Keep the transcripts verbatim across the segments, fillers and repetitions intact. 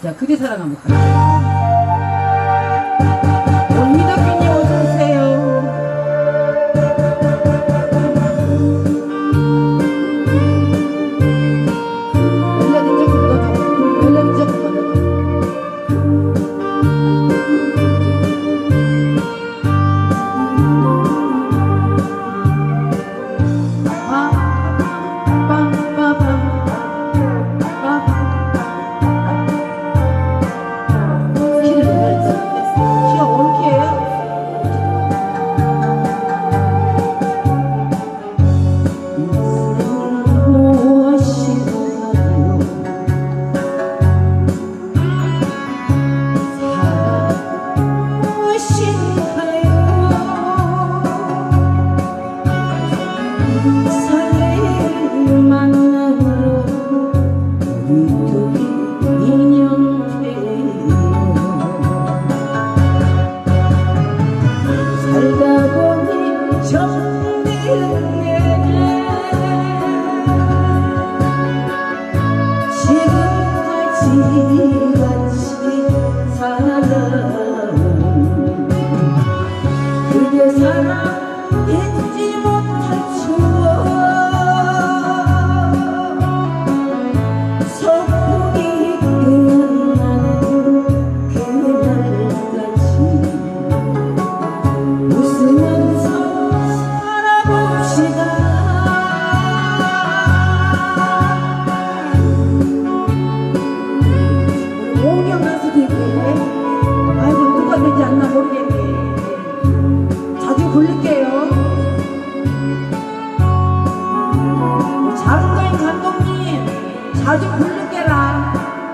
자, 그대 사랑 한번 갈게요. 이덕균님 어서오세요. 멜로디 조금 더, 멜로디 조금 더. 자주 부를게라.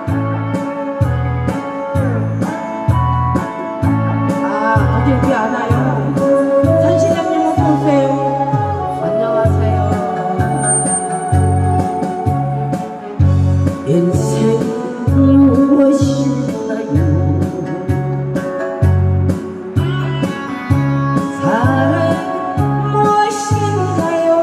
아, 어디 왜 안 와요? 선시장님 어서오세요. 안녕하세요. 인생 무엇인가요? 사랑 무엇인가요?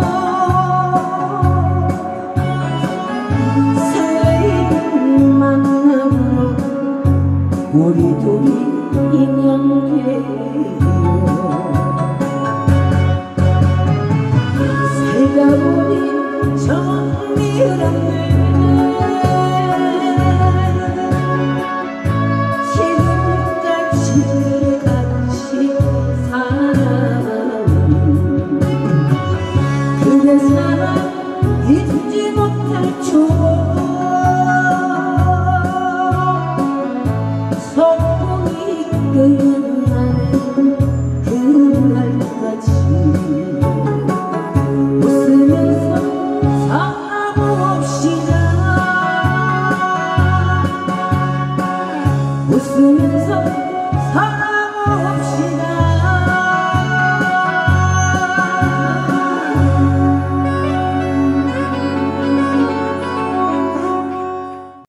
설레이는 만남으로 우리 둘이 인연돼요. 살다 보니 정리를 웃으면서 살아